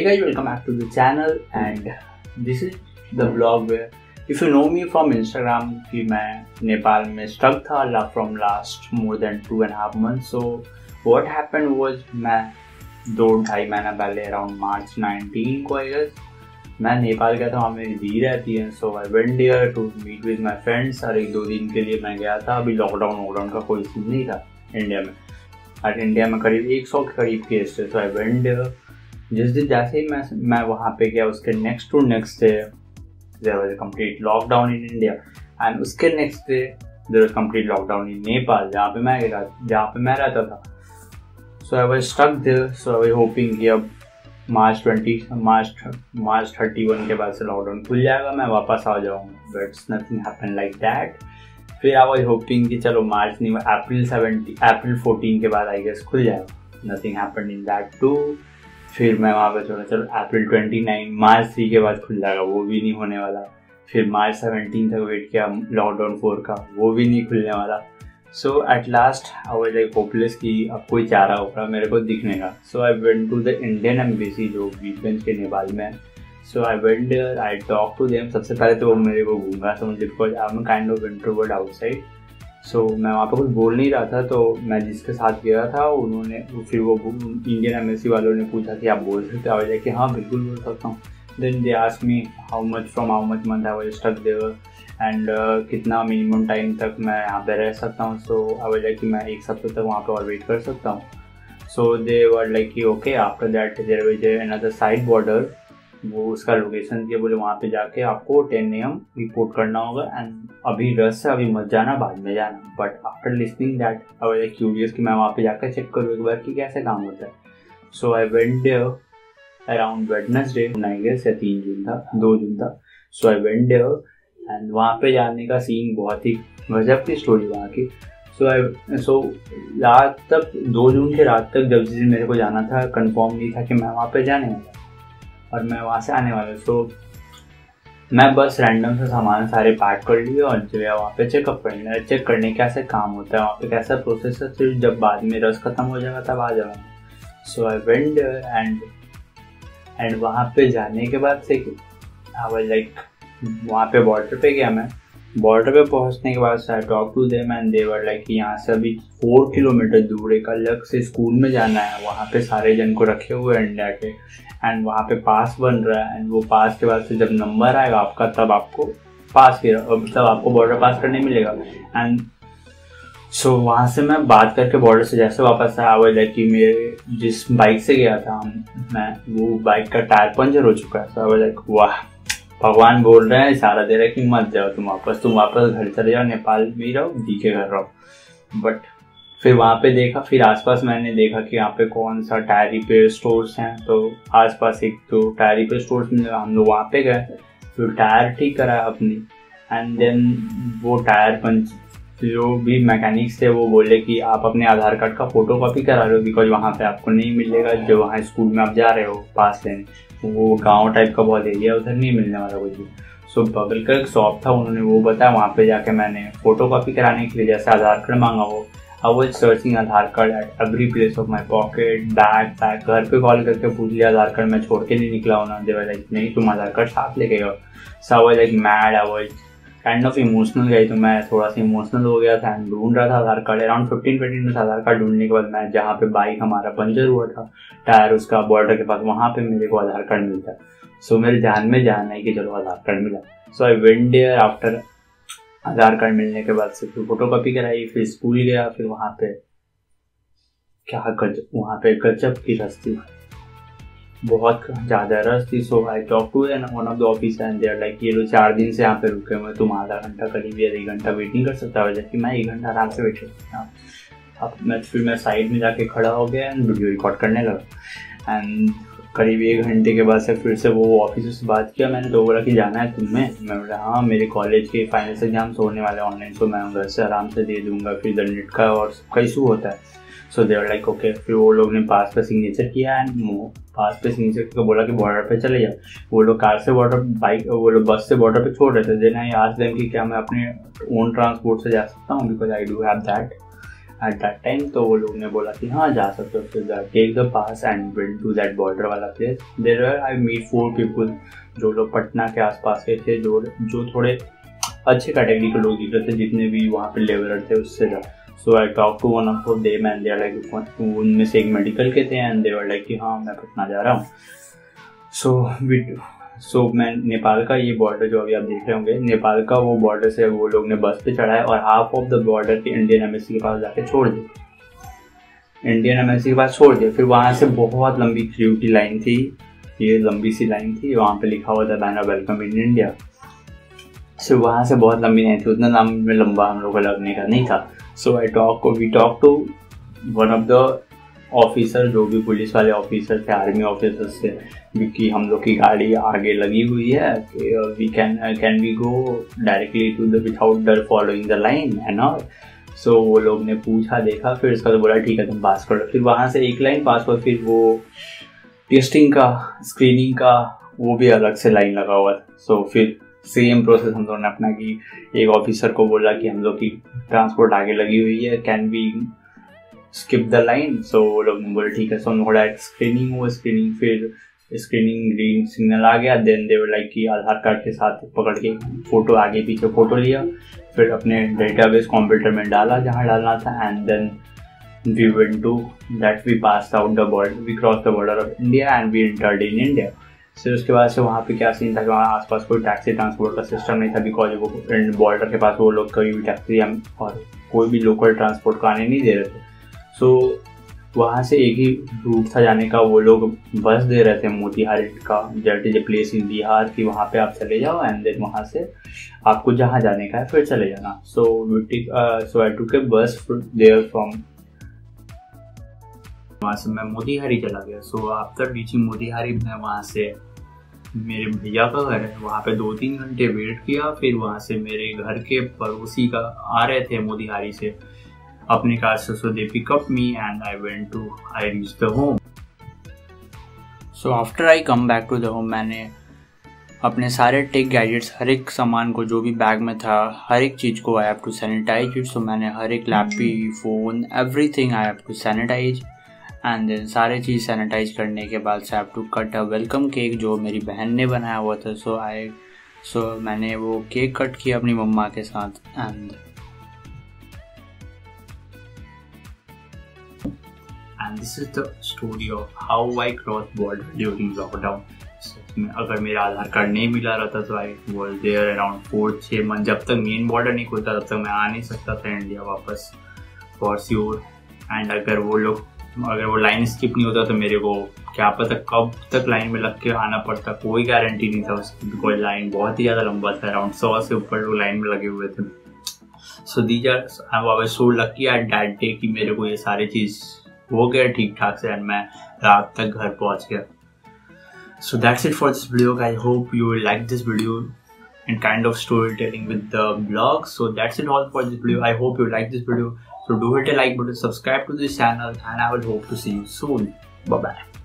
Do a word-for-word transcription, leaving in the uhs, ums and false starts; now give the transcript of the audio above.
Hey guys, welcome back to the channel and this is the vlog where if you know me from Instagram कि मैं नेपाल में stuck था from last more than two and a half months. So what happened was मैं दो ढाई महीना पहले around March nineteenth को I guess मैं नेपाल गया था, वहाँ मेरी दी रहती है. So I went there to meet with my friends और एक दो दिन के लिए मैं गया था. अभी लॉकडाउन वॉकडाउन का कोई सीन नहीं था इंडिया में और इंडिया में करीब एक सौ के करीब केस थे. तो आई वेंट देयर. जिस दिन जैसे ही मैं मैं वहाँ पे गया उसके next to next day there was a complete lockdown in India and उसके next day there was complete lockdown in Nepal जहाँ पे मैं गया जहाँ पे मैं रहता था. So I was stuck there. So I was hoping कि अब March twenty March March thirty one के बाद से लॉकडाउन खुल जाएगा, मैं वापस आ जाऊँगा. But nothing happen like that. फिर आई वाज होपिंग कि चलो मार्च नहीं अप्रैल सेवेंटी अप्रैल फोर्टीन के बाद आई गेस खुल जाएगा. Nothing happen in that too. फिर मैं वहाँ पे चलो चलो April twenty nine March three के बाद खुल जाएगा, वो भी नहीं होने वाला. फिर मार्च सेवेंटीन तक वेट किया लॉकडाउन फोर का, वो भी नहीं खुलने वाला. So at last I was like hopeless कि अब कोई चारा होगा मेरे को दिखने का. So I went to the Indian embassy जो वीकेंड के नेपाल में. So I went there, I talk to them. सबसे पहले तो वो मेरे को घूंगा समझ because I am kind of introvert outside. So मैं वहाँ पे कुछ बोल नहीं रहा था. तो मैं जिसके साथ गया था उन्होंने फिर वो इंडियन एम्बेसी वालों ने पूछा कि आप बोल सकते हो. आई कि हाँ बिल्कुल बोल सकता हूँ. Then they asked me how much from how much month I was stuck there and कितना मिनिमम टाइम तक मैं यहाँ पे रह सकता हूँ. सो आई वाज लाइक कि मैं एक हफ्ते तक वहाँ पे और वेट कर सकता हूँ. सो दे वर लाइक कि okay after that there was another side border. वो उसका लोकेशन दिया, बोले वहाँ पे जाके आपको टेन ए एम रिपोर्ट करना होगा एंड अभी रस से अभी मत जाना, बाद में जाना. But after listening that I was curious कि मैं वहाँ पे जाकर चेक करूँ एक बार कि कैसे काम होता है. So I went there around Wednesday I guess या तीन जून था दो जून था. So I went there and वहाँ पे जाने का सीन बहुत ही गजब की स्टोरी वहाँ की. सो आई सो रात तक दो जून के रात तक जब जिस दिन मेरे को जाना था कंफर्म नहीं था कि मैं वहाँ पे जाने वाला और मैं वहाँ से आने वाला. सो मैं बस रैंडम से सामान सारे पैक कर लिए और जो है वहाँ पे चेकअप करने चेक करने कैसे काम होता है वहाँ पे कैसा प्रोसेस है. फिर जब बाद में रस ख़त्म हो जाएगा तब आ जाऊँगा. So I went and and वहाँ पे जाने के बाद से आई वाज लाइक वहाँ पे बॉर्डर पे गया. मैं बॉर्डर पे पहुँचने के बाद I talk to them and they were like कि यहाँ से अभी फोर किलोमीटर दूर एक अलग से स्कूल में जाना है. वहाँ पे सारे जन को रखे हुए हैं इंडिया के एंड वहाँ पे पास बन रहा है एंड वो पास के बाद से जब नंबर आएगा आपका तब आपको पास मतलब आपको बॉर्डर पास करने मिलेगा. एंड सो so, वहाँ से मैं बात करके बॉर्डर से जैसे वापस आया हुआ है कि मेरे जिस बाइक से गया था मैं वो बाइक का टायर पंचर हो चुका है. सो आई लाइक वाह भगवान बोल रहे हैं इशारा दे रहे हैं कि मत जाओ तुम वापस तुम वापस घर चले जाओ, नेपाल में ही रहो, दी के घर रहो. बट फिर वहाँ पे देखा, फिर आसपास मैंने देखा कि यहाँ पे कौन सा टायर रिपेयर स्टोर्स हैं. तो आसपास एक तो टायर रिपेयर स्टोर्स में हम लोग वहाँ पे गए, फिर टायर ठीक कराया अपनी एंड देन वो टायर पंच जो भी मैकेनिक्स थे वो बोले कि आप अपने आधार कार्ड का फोटो कॉपी करा लो बिकॉज वहाँ पे आपको नहीं मिलेगा जो वहाँ स्कूल में आप जा रहे हो पास लेने. वो गांव टाइप का बहुत एरिया उधर नहीं मिलने वाला कुछ भी. सो बगल का एक शॉप था, उन्होंने वो बताया. वहाँ पे जाके मैंने फोटो कॉपी कराने के लिए जैसे आधार कार्ड मांगा वो I was searching Aadhaar card at every place of my pocket bag pack. घर पे कॉल करके पूछ लिया आधार कार्ड मैं छोड़ के नहीं निकला हूँ ना. दे वर लाइक नहीं तुम आधार कार्ड साथ लेके गए. So I was like mad, I was kind of emotional गई. तो मैं थोड़ा सा इमोशनल हो गया था एंड ढूंढ रहा था Aadhaar card. Around fifteen twenty minute Aadhaar card ढूंढने के बाद मैं जहाँ पे बाइक हमारा पंचर हुआ था टायर उसका बॉर्डर के पास वहाँ पे मेरे को आधार कार्ड मिलता. सो मेरे ध्यान में जाना है कि चलो आधार कार्ड मिला. So I went there after Aadhaar card मिलने के बाद से फिर फोटो कॉपी कराई, फिर स्कूल गया. फिर वहाँ पे क्या गजब वहाँ पे गजब की रस थी, बहुत ज़्यादा रस थी. So I talk to one of the office and they are like ये लोग चार दिन से यहाँ पे रुके हुए, तुम आधा घंटा करीब या एक घंटा वेट नहीं कर सकता. वजह कि मैं एक घंटा आराम से वेट कर सकता. अब मैं फिर मैं साइड में जाके खड़ा हो गया एंड वीडियो रिकॉर्ड करने लगा. एंड करीब एक घंटे के बाद से फिर से वो ऑफिस से बात किया. मैंने तो बोला कि जाना है तुम्हें. मैं बोला हाँ मेरे कॉलेज के फाइनल एग्जाम्स होने वाले ऑनलाइन, तो मैं घर से आराम से दे दूँगा. फिर इधर नेट का और सबका इशू होता है. So they are like okay. फिर वो लोग ने पास पे सिग्नेचर किया एंड पास पे सिग्नेचर करके बोला कि बॉर्डर पे चले जाओ. वो लोग कार से बॉर्डर बाइक वो लोग बस से बॉर्डर पे छोड़ रहे थे. देन आई आस्क्ड देम कि क्या मैं अपने ओन ट्रांसपोर्ट से जा सकता हूँ because I do have that. At that time. तो वो लोग ने बोला कि हाँ जा सकते हो, फिर take the pass and went to that border वाला place. There I meet four people जो लोग पटना के आसपास के थे, जो जो थोड़े अच्छे कैटेगरी के लोग दिख रहे थे, जितने भी वहाँ पे लेवलर थे उससे ज़्यादा। So I talk to one of them and they are like, उनमें से एक मेडिकल के थे एंड दे वर लाइक कि हाँ मैं पटना जा रहा हूँ। सो वी सो so, मैं नेपाल का ये बॉर्डर जो अभी आप देख रहे होंगे, नेपाल का वो बॉर्डर से वो लोग ने बस पे चढ़ाया और हाफ ऑफ द बॉर्डर के इंडियन एम्बेसी के पास जाके छोड़ दिया, इंडियन एम्बेसी के पास छोड़ दिया। फिर वहाँ से बहुत लंबी क्यू लाइन थी, ये लंबी सी लाइन थी, वहाँ पे लिखा हुआ था बैन वेलकम इन इंडिया। सो वहाँ से बहुत लंबी लाइन थी, उतना नाम में लंबा हम लोग को लगने का नहीं था। So I talk we talk to one of the officer, जो भी पुलिस वाले ऑफिसर थे, आर्मी ऑफिसर्स थे, कि हम लोग की गाड़ी आगे लगी हुई है, we can can we go directly to the without डर following the line and all. So वो लोग ने पूछा, देखा, फिर उसका तो बोला ठीक है तुम पास करो। फिर वहाँ से एक लाइन पास हुआ, फिर वो टेस्टिंग का, स्क्रीनिंग का वो भी अलग से लाइन लगा हुआ था। सो so, फिर सेम प्रोसेस हम लोगों ने अपना की, एक ऑफिसर को बोला कि हम लोग की ट्रांसपोर्ट आगे लगी हुई है, can we skip the line. So वो लोग ने बोला ठीक है। सो हम थोड़ा स्क्रीनिंग हुआ, स्क्रीनिंग फिर स्क्रीनिंग ग्रीन सिग्नल आ गया। देन दे वर लाइक कि आधार कार्ड के साथ पकड़ के फोटो आगे पीछे फोटो लिया, फिर अपने डेटाबेस कंप्यूटर में डाला जहाँ डालना था and then we went to that we passed out the border, we cross the border of India and we entered in India. फिर उसके बाद से वहाँ पे क्या सीन था कि वहाँ आसपास कोई टैक्सी ट्रांसपोर्ट का सिस्टम नहीं था, बिकॉज वो बॉर्डर के पास वो लोग कोई भी टैक्सी और कोई भी लोकल ट्रांसपोर्ट को आने नहीं दे रहे थे। सो so, वहाँ से एक ही रूट था जाने का, वो लोग बस दे रहे थे मोतिहारी का, that is a place in Bihar की, वहाँ पे आप चले जाओ एंड देन वहाँ से आपको जहाँ जाने का है फिर चले जाना। सो सो आई टुक ए बस देयर फ्रॉम, वहाँ से मैं मोतिहारी चला गया। सो आफ्टर रीचिंग मोतिहारी मैं वहाँ से मेरे भैया का घर है, वहाँ पे दो तीन घंटे वेट किया। फिर वहाँ से मेरे घर के पड़ोसी का आ रहे थे मोतिहारी से अपनी कार से, so they pick up me and I went to I reach the home. So after I come back to the home, मैंने अपने सारे टेक गैजेट्स, हर एक सामान को जो भी बैग में था, हर एक चीज़ को I have to sanitise it. So मैंने हर एक lappy, phone, everything I have to sanitise and then सारे चीज़ सैनिटाइज करने के बाद से I have to cut a welcome cake जो मेरी बहन ने बनाया हुआ था। सो आई सो मैंने वो केक कट किया अपनी मम्मा के साथ and And this is the story of how I crossed border during lockdown. So, अगर मेरा आधार कार्ड नहीं मिला रहता तो I was there around four छः मंथ, जब तक मेन बॉर्डर नहीं खुलता तब तक मैं आ नहीं सकता था इंडिया वापस फॉर श्योर। एंड अगर वो लोग अगर वो लाइन स्किप नहीं होता तो मेरे को क्या पता कब तक लाइन में लग के आना पड़ता, कोई गारंटी नहीं था उसकी, बिकॉज लाइन बहुत ही ज़्यादा लंबा था, अराउंड सौ से ऊपर लोग लाइन में लगे हुए थे। So these are I was so lucky at that day कि मेरे को ये सारी चीज़ हो गया ठीक ठाक से एंड मैं रात तक घर पहुंच गया। So that's it for this video. I hope you will like this video and kind of story telling with the blog. So that's it all for this video. I hope you like this video. So do hit a like button, subscribe to this channel, and I will hope to see you soon. Bye bye.